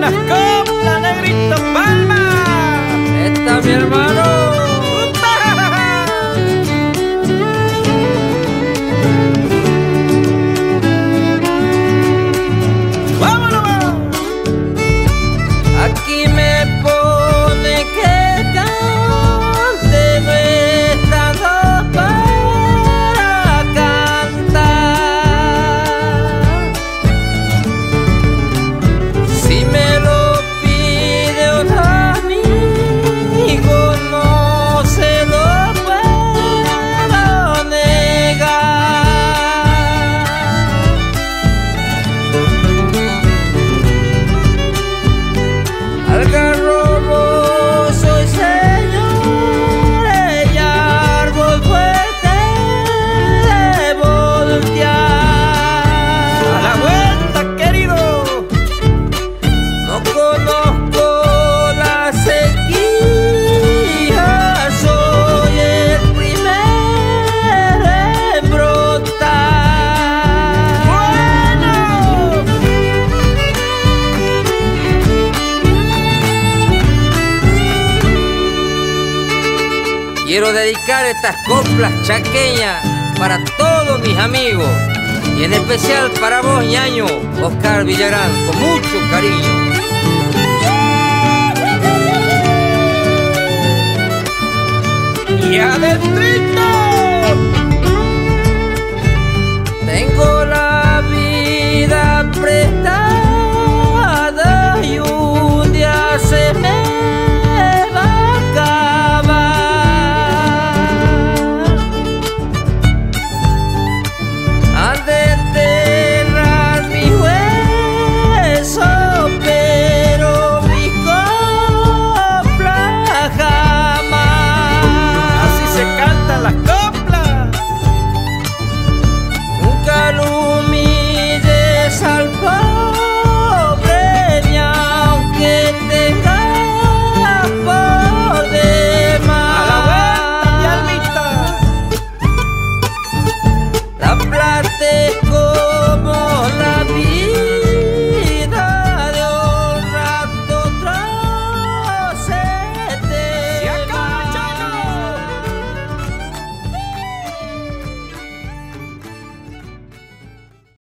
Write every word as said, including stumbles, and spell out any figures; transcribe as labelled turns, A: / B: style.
A: las coplas, Negrito Palma.
B: Esta mi hermano. Aquí me pone que cante, no estando para cantar. Si me lo pide un amigo, no se lo puedo negar. Algarrobo soy, señores, y árbol fuerte de voltear.
A: A la vuelta, querido.
B: No conozco la sequía, soy el primero en brotar.
A: Bueno.
B: Quiero dedicar estas coplas chaqueñas para todos mis amigos y en especial para vos, ñaño, Oscar Villarán, con mucho cariño.
A: Y adentrito.
B: Tengo